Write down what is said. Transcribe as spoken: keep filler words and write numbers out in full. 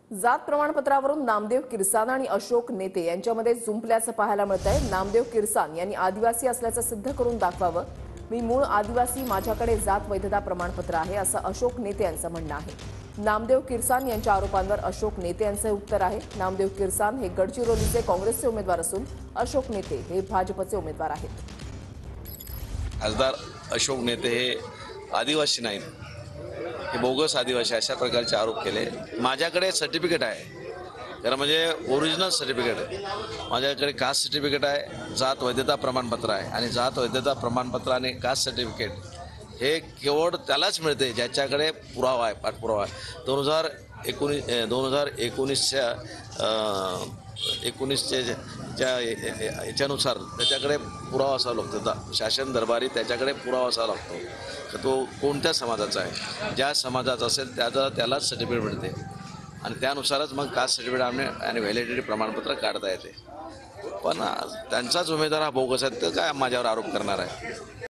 जात प्रमाणपत्रावरून नामदेव किरसान आणि अशोक नेते यांच्यामध्ये जुंपल्याचं पाहायला मिळतंय। नामदेव किरसान यांनी आदिवासी असल्याचं सिद्ध करून दाखवावं। मी मूळ आदिवासी, माझ्याकडे जात वैधता प्रमाणपत्र आहे, असं अशोक नेते यांचं म्हणणं आहे। नामदेव किरसान यांच्या आरोपांवर अशोक नेते यांचं उत्तर आहे। नामदेव किरसान हे गडचिरोलीचे काँग्रेसचे उमेदवार असून अशोक नेते हे भाजपचे उमेदवार आहेत। खासदार अशोक नेते हे आदिवासी नाहीत, हे बोगस आदिवासी अशा प्रकारचे आरोप केले। माझ्याकडे सर्टिफिकेट आहे, खरं म्हणजे ओरिजिनल सर्टिफिकेट आहे। माझ्याकडे कास्ट सर्टिफिकेट आहे, जात वैधता प्रमाणपत्र आहे आणि जात वैधता प्रमाणपत्र आणि कास्ट सर्टिफिकेट हे केवळ त्यालाच मिळते ज्याच्याकडे पुरावा आहे, पाठपुरावा आहे। दोन हजार एकोणीस दोन हजार एकोणीसच्या एकोणीसचे ज्या याच्यानुसार त्याच्याकडे पुरावा असावा लागतो, शासन दरबारी त्याच्याकडे पुरावा असावा लागतो तर तो कोणत्या समाजाचा आहे। ज्या समाजाचा असेल त्याचा त्यालाच सर्टिफिकेट मिळते आणि त्यानुसारच मग कास्ट सर्टिफिकेट आणि व्हॅलिडिटी प्रमाणपत्र काढता येते। पण त्यांचाच उमेदवार हा बोगस आहे तर काय माझ्यावर आरोप करणार आहे।